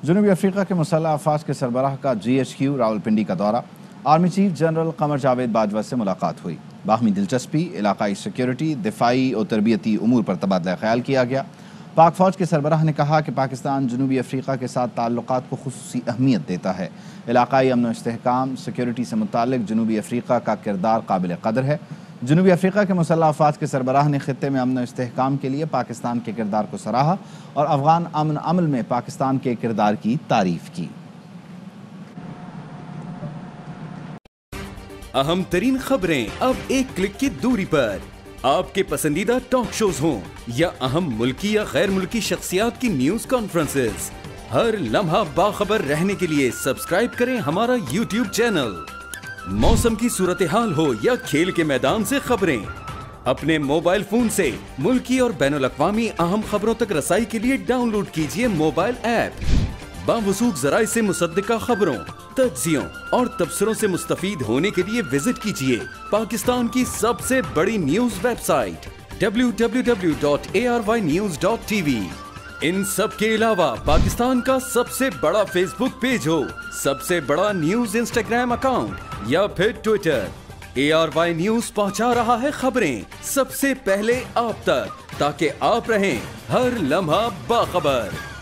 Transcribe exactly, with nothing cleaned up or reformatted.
जनूबी अफ्रीका के मुसल्लह अफवाज के सरबराह का जी एच क्यू रावलपिंडी का दौरा। Army chief general Qamar Javed Bajwa से मुलाकात हुई। बाहमी दिलचस्पी, इलाकाई सिक्योरिटी, दिफाई और तरबियती उमूर पर तबादला ख्याल किया गया। पाक फौज के सरबराह ने कहा कि पाकिस्तान जनूबी अफ्रीका के साथ ताल्लुकात को खुसूसी अहमियत देता है। इलाकाई अमन व इस्तेहकाम, सिक्योरिटी से मुतालिक जनूबी अफ्रीका का किरदार काबिल कदर है। जनूबी अफ्रीका के मुसल्लह अफवाज के सरबराह ने खित्ते में अमन व इस्तेहकाम के लिए पाकिस्तान के किरदार को सराहा और अफगान अमन अमल में पाकिस्तान के किरदार की तारीफ की। अहम तरीन खबरें अब एक क्लिक की दूरी पर। आपके पसंदीदा टॉक शोज हों या अहम मुल्की या गैर मुल्की शख्सियात की न्यूज कॉन्फ्रेंसेस, हर लम्हा बाखबर रहने के लिए सब्सक्राइब करें हमारा यूट्यूब चैनल। मौसम की सूरत हाल हो या खेल के मैदान से खबरें, अपने मोबाइल फोन से मुल्की और बैनुल अक़वामी अहम खबरों तक रसाई के लिए डाउनलोड कीजिए मोबाइल ऐप। बावसूख ज़राए से मुसद्दिका खबरों, तज्ज़ियों और तबसरों से मुस्तफीद होने के लिए विजिट कीजिए पाकिस्तान की सबसे बड़ी news website W W W dot A R Y news dot T V. इन सब के अलावा पाकिस्तान का सबसे बड़ा फेसबुक पेज हो, सबसे बड़ा न्यूज इंस्टाग्राम अकाउंट या फिर Twitter, A R Y news पहुंचा रहा है खबरें सबसे पहले आप तक, ताकि आप रहें हर लम्हा बाखबर।